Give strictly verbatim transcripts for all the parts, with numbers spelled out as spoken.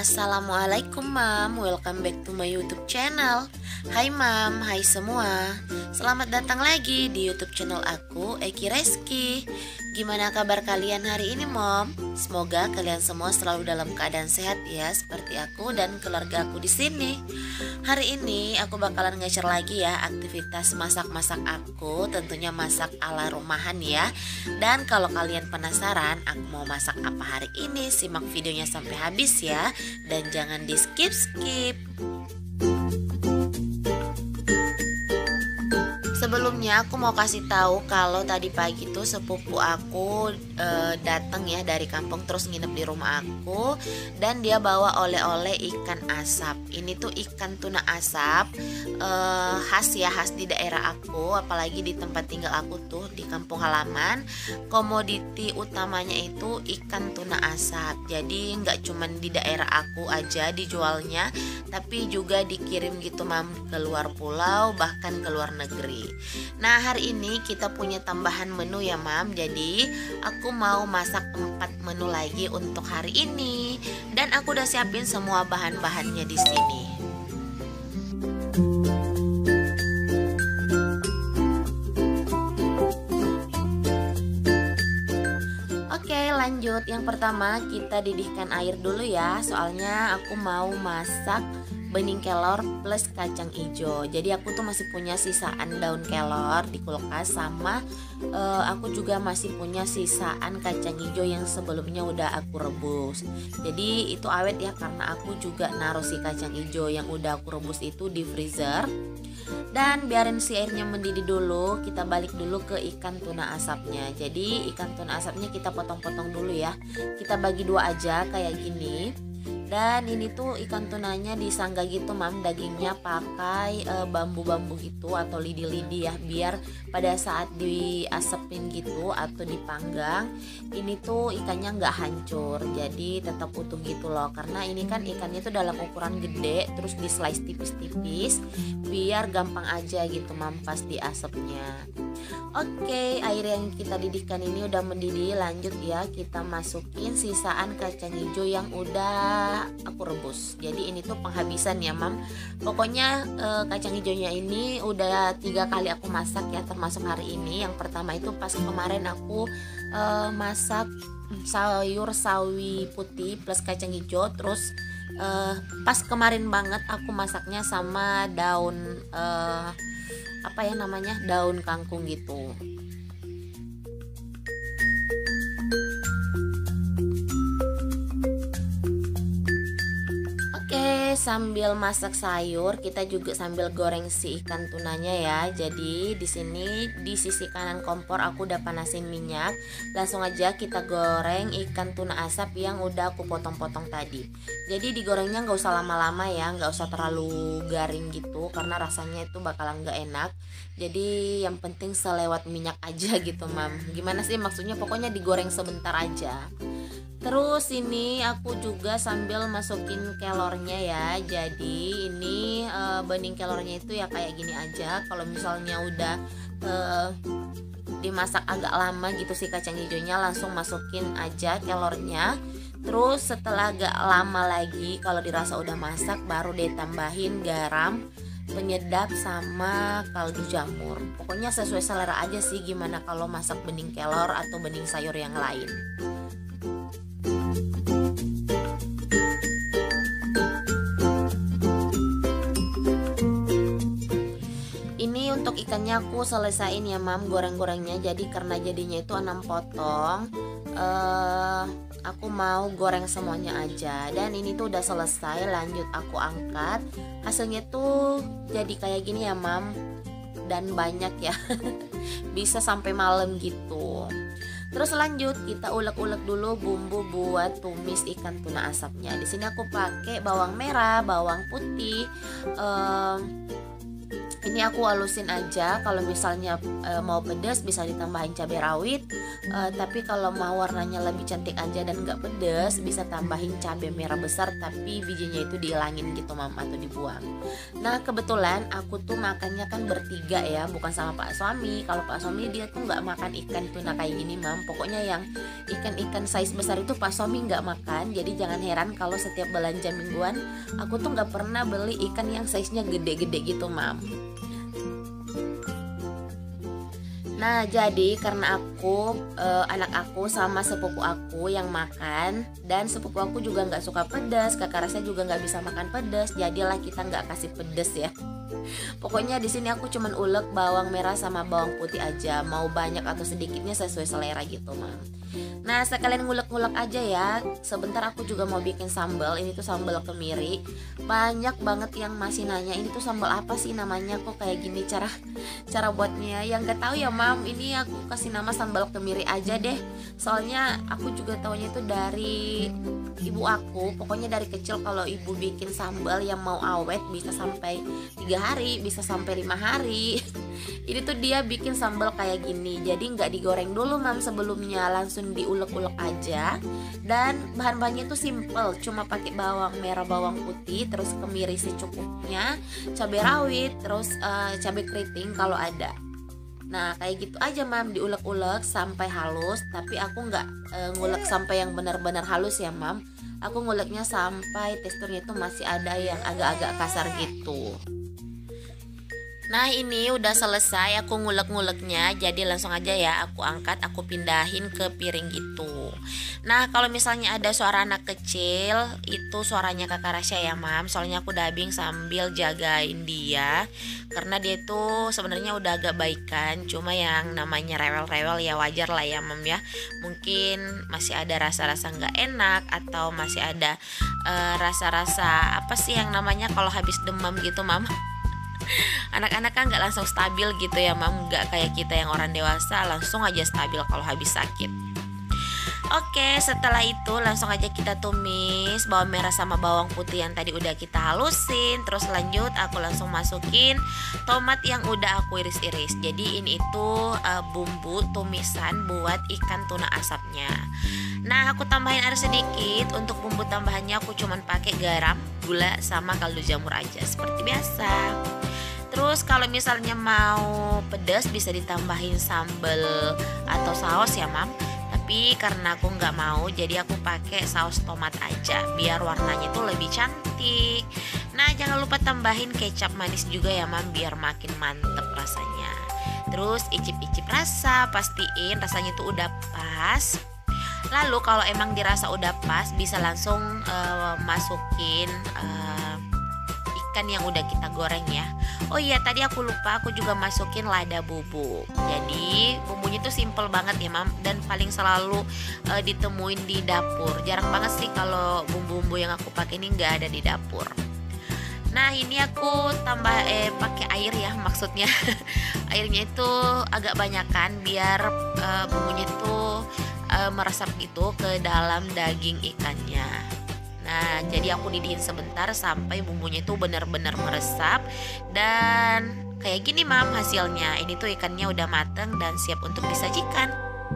Assalamualaikum mam, welcome back to my YouTube channel. Hai mam, hai semua. Selamat datang lagi di YouTube channel aku, Eki Reski. Gimana kabar kalian hari ini mom? Semoga kalian semua selalu dalam keadaan sehat ya, seperti aku dan keluarga aku di sini. Hari ini aku bakalan nge-share lagi ya aktivitas masak-masak aku, tentunya masak ala rumahan ya. Dan kalau kalian penasaran aku mau masak apa hari ini, simak videonya sampai habis ya. Dan jangan di skip-skip. Sebelumnya aku mau kasih tahu kalau tadi pagi tuh sepupu aku e, datang ya dari kampung terus nginep di rumah aku dan dia bawa oleh-oleh ikan asap. Ini tuh ikan tuna asap e, khas ya, khas di daerah aku, apalagi di tempat tinggal aku tuh di kampung halaman. Komoditi utamanya itu ikan tuna asap. Jadi nggak cuman di daerah aku aja dijualnya, tapi juga dikirim gitu mam ke luar pulau bahkan ke luar negeri. Nah hari ini kita punya tambahan menu ya mam. Jadi aku mau masak empat menu lagi untuk hari ini. Dan aku udah siapin semua bahan-bahannya di sini. Oke lanjut. Yang pertama kita didihkan air dulu ya. Soalnya aku mau masak bening kelor plus kacang hijau. Jadi aku tuh masih punya sisaan daun kelor di kulkas, sama uh, aku juga masih punya sisaan kacang hijau yang sebelumnya udah aku rebus. Jadi itu awet ya, karena aku juga naruh si kacang hijau yang udah aku rebus itu di freezer. Dan biarin si airnya mendidih dulu, kita balik dulu ke ikan tuna asapnya. Jadi ikan tuna asapnya kita potong-potong dulu ya. Kita bagi dua aja kayak gini. Dan ini tuh ikan tunanya disanggah gitu mam, dagingnya pakai e, bambu-bambu gitu atau lidi-lidi ya, biar pada saat diasepin gitu atau dipanggang ini tuh ikannya nggak hancur, jadi tetap utuh gitu loh. Karena ini kan ikannya tuh dalam ukuran gede, terus di slice tipis-tipis biar gampang aja gitu mam pas diasepnya. Oke, air yang kita didihkan ini udah mendidih. Lanjut ya, kita masukin sisaan kacang hijau yang udah aku rebus. Jadi ini tuh penghabisan ya mam. Pokoknya e, kacang hijaunya ini udah tiga kali aku masak ya, termasuk hari ini. Yang pertama itu pas kemarin aku e, masak sayur sawi putih plus kacang hijau. Terus e, pas kemarin banget aku masaknya sama daun e, apa ya namanya, daun kangkung gitu. Oke, sambil masak sayur kita juga sambil goreng si ikan tunanya ya. Jadi di sini di sisi kanan kompor aku udah panasin minyak. Langsung aja kita goreng ikan tuna asap yang udah aku potong-potong tadi. Jadi digorengnya nggak usah lama-lama ya, nggak usah terlalu garing gitu, karena rasanya itu bakalan nggak enak. Jadi yang penting selewat minyak aja gitu mam. Gimana sih maksudnya, pokoknya digoreng sebentar aja. Terus ini aku juga sambil masukin kelornya ya. Jadi ini e, bening kelornya itu ya kayak gini aja. Kalau misalnya udah e, dimasak agak lama gitu si kacang hijaunya, langsung masukin aja kelornya. Terus setelah agak lama lagi, kalau dirasa udah masak, baru deh tambahin garam, penyedap sama kaldu jamur. Pokoknya sesuai selera aja sih, gimana kalau masak bening kelor atau bening sayur yang lain. Ini untuk ikannya aku selesain ya mam goreng-gorengnya. Jadi karena jadinya itu enam potong, uh, aku mau goreng semuanya aja. Dan ini tuh udah selesai. Lanjut aku angkat. Hasilnya tuh jadi kayak gini ya mam. Dan banyak ya. Bisa sampai malam gitu. Terus lanjut kita ulek-ulek dulu bumbu buat tumis ikan tuna asapnya. Di sini aku pakai bawang merah, bawang putih, um, Ini aku halusin aja. Kalau misalnya e, mau pedas bisa ditambahin cabai rawit, e, tapi kalau mau warnanya lebih cantik aja dan nggak pedas bisa tambahin cabai merah besar tapi bijinya itu dihilangin gitu mam, atau dibuang. Nah kebetulan aku tuh makannya kan bertiga ya, bukan sama Pak suami. Kalau Pak suami dia tuh nggak makan ikan tuna kayak gini mam. Pokoknya yang ikan-ikan size besar itu Pak suami nggak makan. Jadi jangan heran kalau setiap belanja mingguan aku tuh nggak pernah beli ikan yang size-nya gede-gede gitu mam. Nah jadi karena aku eh, anak aku sama sepupu aku yang makan, dan sepupu aku juga nggak suka pedas, kakak Rasya juga nggak bisa makan pedas, jadilah kita nggak kasih pedas ya. Pokoknya di sini aku cuman ulek bawang merah sama bawang putih aja, mau banyak atau sedikitnya sesuai selera gitu mam. Nah sekalian ngulek-ngulek aja ya. Sebentar aku juga mau bikin sambal. Ini tuh sambal kemiri. Banyak banget yang masih nanya ini tuh sambal apa sih namanya, kok kayak gini cara cara buatnya. Yang nggak tahu ya mam, ini aku kasih nama sambal kemiri aja deh. Soalnya aku juga taunya itu dari ibu aku. Pokoknya dari kecil kalau ibu bikin sambal yang mau awet bisa sampai tiga hari, bisa sampai lima hari. Ini tuh dia bikin sambal kayak gini. Jadi nggak digoreng dulu mam sebelumnya, langsung diulek-ulek aja. Dan bahan-bahannya tuh simple, cuma pakai bawang merah, bawang putih, terus kemiri secukupnya, cabai rawit, terus uh, cabai keriting kalau ada. Nah kayak gitu aja mam, diulek-ulek sampai halus. Tapi aku nggak e, ngulek sampai yang benar-benar halus ya mam. Aku nguleknya sampai teksturnya itu masih ada yang agak-agak kasar gitu. Nah ini udah selesai aku ngulek-nguleknya, jadi langsung aja ya aku angkat, aku pindahin ke piring gitu. Nah kalau misalnya ada suara anak kecil, itu suaranya kakak Rasya ya mam. Soalnya aku dubbing sambil jagain dia, karena dia tuh sebenarnya udah agak baikan, cuma yang namanya rewel-rewel ya wajar lah ya mam ya. Mungkin masih ada rasa-rasa nggak enak, atau masih ada uh, rasa-rasa apa sih yang namanya kalau habis demam gitu mam. Anak-anak kan nggak langsung stabil gitu ya mam, nggak kayak kita yang orang dewasa langsung aja stabil kalau habis sakit. Oke setelah itu langsung aja kita tumis bawang merah sama bawang putih yang tadi udah kita halusin. Terus lanjut aku langsung masukin tomat yang udah aku iris-iris. Jadi ini itu uh, bumbu tumisan buat ikan tuna asapnya. Nah aku tambahin air sedikit. Untuk bumbu tambahannya aku cuman pakai garam, gula sama kaldu jamur aja seperti biasa. Terus kalau misalnya mau pedas bisa ditambahin sambal atau saus ya mam. Tapi karena aku nggak mau, jadi aku pakai saus tomat aja biar warnanya itu lebih cantik. Nah jangan lupa tambahin kecap manis juga ya mam, biar makin mantep rasanya. Terus icip-icip rasa, pastiin rasanya itu udah pas. Lalu kalau emang dirasa udah pas, bisa langsung uh, masukin uh, ikan yang udah kita goreng ya. Oh iya tadi aku lupa, aku juga masukin lada bubuk. Jadi bumbunya tuh simple banget ya mam, dan paling selalu uh, ditemuin di dapur. Jarang banget sih kalau bumbu-bumbu yang aku pakai ini nggak ada di dapur. Nah ini aku tambah eh pakai air ya maksudnya. Airnya itu agak banyakan biar uh, bumbunya itu uh, meresap gitu ke dalam daging ikannya. Nah jadi aku didihin sebentar sampai bumbunya itu benar-benar meresap. Dan kayak gini mam hasilnya. Ini tuh ikannya udah mateng dan siap untuk disajikan.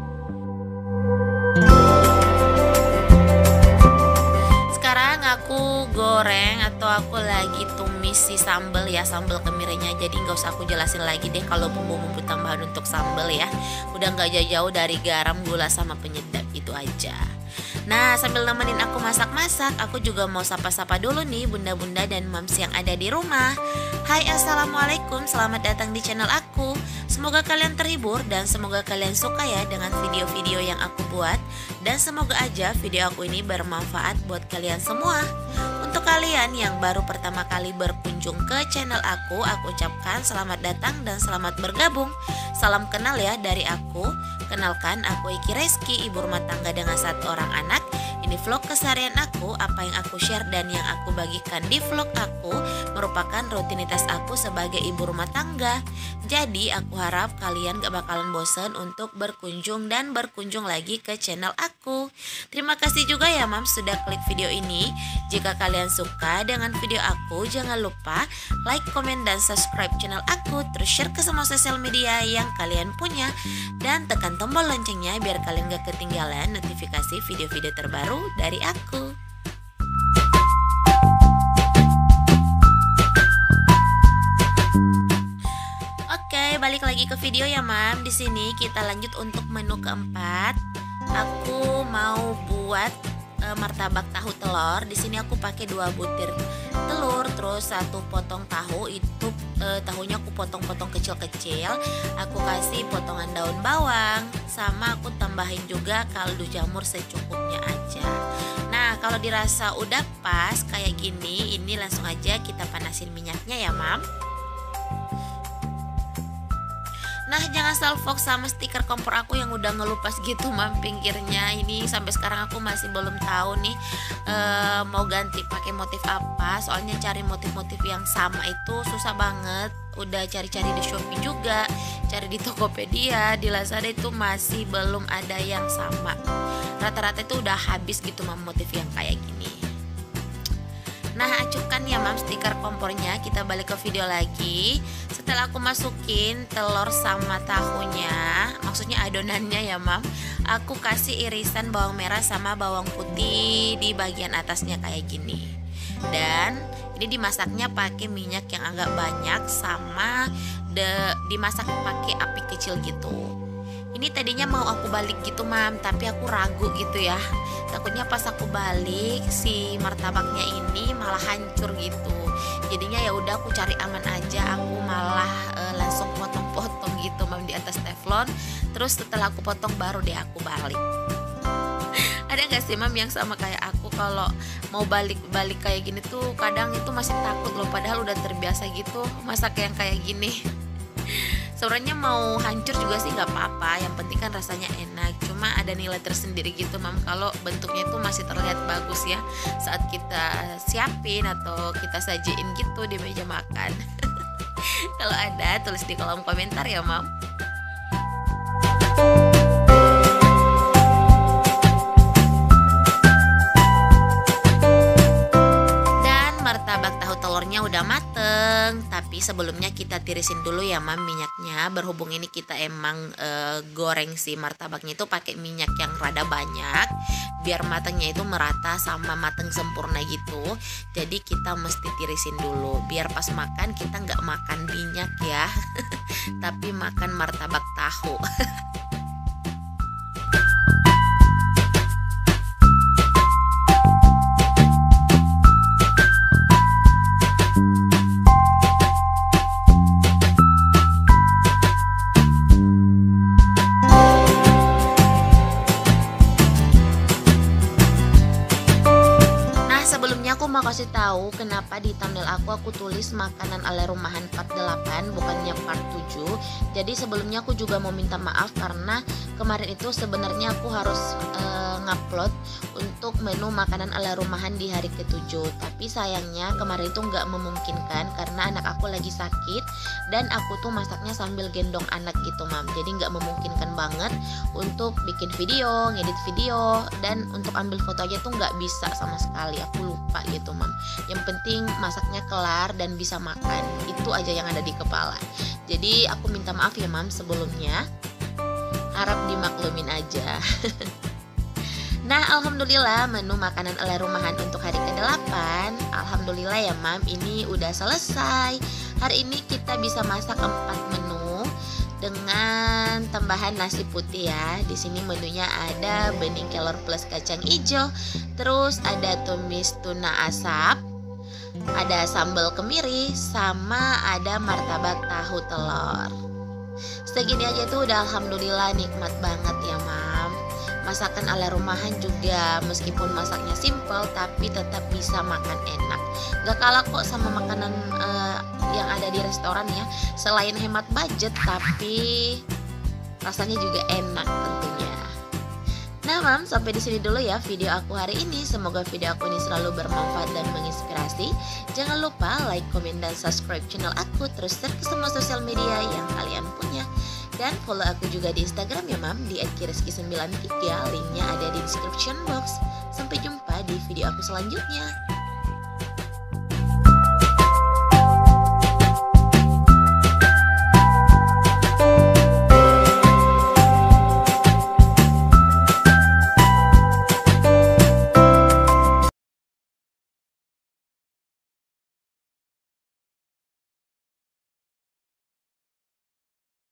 Sekarang aku goreng atau aku lagi tumis si sambal ya, sambal kemirinya. Jadi nggak usah aku jelasin lagi deh kalau bumbu-bumbu tambahan untuk sambal ya. Udah nggak jauh-jauh dari garam, gula sama penyedap, itu aja. Nah sambil nemenin aku masak-masak, aku juga mau sapa-sapa dulu nih bunda-bunda dan mams yang ada di rumah. Hai assalamualaikum, selamat datang di channel aku. Semoga kalian terhibur dan semoga kalian suka ya dengan video-video yang aku buat. Dan semoga aja video aku ini bermanfaat buat kalian semua. Untuk kalian yang baru pertama kali berkunjung ke channel aku, aku ucapkan selamat datang dan selamat bergabung. Salam kenal ya dari aku. Kenalkan aku Iki Reski, ibu rumah tangga dengan satu orang anak. Ini vlog keseharian aku, apa yang aku share dan yang aku bagikan di vlog aku merupakan rutinitas aku sebagai ibu rumah tangga. Jadi aku harap kalian gak bakalan bosen untuk berkunjung dan berkunjung lagi ke channel aku. Terima kasih juga ya Mam sudah klik video ini. Jika kalian suka dengan video aku, jangan lupa like, komen, dan subscribe channel aku. Terus share ke semua sosial media yang kalian punya. Dan tekan tombol loncengnya biar kalian gak ketinggalan notifikasi video-video terbaru dari aku. Oke, balik lagi ke video ya Mam. Di sini kita lanjut untuk menu keempat. Aku mau buat e, martabak tahu telur. Di sini aku pakai dua butir telur, terus satu potong tahu. Itu e, tahunya aku potong-potong kecil-kecil. Aku kasih potongan daun bawang, sama aku tambahin juga kaldu jamur secukupnya aja. Nah, kalau dirasa udah pas kayak gini, ini langsung aja kita panasin minyaknya ya Mam. Nah, jangan salfok sama stiker kompor aku yang udah ngelupas gitu Mam pinggirnya. Ini sampai sekarang aku masih belum tahu nih e, mau ganti pakai motif apa. Soalnya cari motif-motif yang sama itu susah banget. Udah cari-cari di Shopee juga, cari di Tokopedia, di Lazada itu masih belum ada yang sama. Rata-rata itu udah habis gitu Mam motif yang kayak gini. Nah, acukan ya Mam stiker kompornya. Kita balik ke video lagi. Setelah aku masukin telur sama tahunya, maksudnya adonannya ya Mam, aku kasih irisan bawang merah sama bawang putih di bagian atasnya kayak gini. Dan ini dimasaknya pakai minyak yang agak banyak, sama de, dimasak pakai api kecil gitu. Ini tadinya mau aku balik gitu Mam, tapi aku ragu gitu ya. Takutnya pas aku balik si martabaknya ini malah hancur gitu. Jadinya ya udah aku cari aman aja, aku malah e, langsung potong-potong gitu Mam di atas teflon. Terus setelah aku potong baru deh aku balik. Ada gak sih Mam yang sama kayak aku, kalau mau balik-balik kayak gini tuh kadang itu masih takut loh, padahal udah terbiasa gitu masak yang kayak gini. Sebenarnya mau hancur juga sih nggak apa-apa, yang penting kan rasanya enak. Cuma ada nilai tersendiri gitu Mam kalau bentuknya itu masih terlihat bagus ya saat kita siapin atau kita sajiin gitu di meja makan. Kalau ada tulis di kolom komentar ya Mam. Martabak tahu telurnya udah mateng, tapi sebelumnya kita tirisin dulu ya Mam minyaknya. Berhubung ini kita emang e, goreng si martabaknya itu pakai minyak yang rada banyak, biar matangnya itu merata sama mateng sempurna gitu. Jadi kita mesti tirisin dulu, biar pas makan kita nggak makan minyak ya, tapi makan martabak tahu. Aku mau kasih tahu kenapa di thumbnail aku aku tulis makanan ala rumahan part delapan bukannya part tujuh. Jadi sebelumnya aku juga mau minta maaf karena kemarin itu sebenarnya aku harus e, ngupload untuk menu makanan ala rumahan di hari ketujuh. Tapi sayangnya kemarin itu nggak memungkinkan karena anak aku lagi sakit dan aku tuh masaknya sambil gendong anak gitu Mam. Jadi nggak memungkinkan banget untuk bikin video, ngedit video, dan untuk ambil foto aja tuh nggak bisa sama sekali. Aku lupa gitu Mam. Yang penting masaknya kelar dan bisa makan, itu aja yang ada di kepala. Jadi aku minta maaf ya Mam sebelumnya, harap dimaklumin aja. Nah, alhamdulillah menu makanan ala rumahan untuk hari kedelapan, alhamdulillah ya Mam, ini udah selesai. Hari ini kita bisa masak empat menu dengan tambahan nasi putih ya. Di sini menunya ada bening kelor plus kacang hijau, terus ada tumis tuna asap, ada sambal kemiri, sama ada martabak tahu telur. Segini aja tuh udah alhamdulillah nikmat banget ya Mam. Masakan ala rumahan juga meskipun masaknya simple tapi tetap bisa makan enak. Gak kalah kok sama makanan uh, yang ada di restoran ya. Selain hemat budget tapi rasanya juga enak tentunya. Nah, Mam, sampai di sini dulu ya video aku hari ini. Semoga video aku ini selalu bermanfaat dan menginspirasi. Jangan lupa like, komen, dan subscribe channel aku. Terus share ke semua sosial media yang kalian punya. Dan follow aku juga di Instagram ya, Mam, di et kiriski sembilan tiga. Linknya ada di description box. Sampai jumpa di video aku selanjutnya.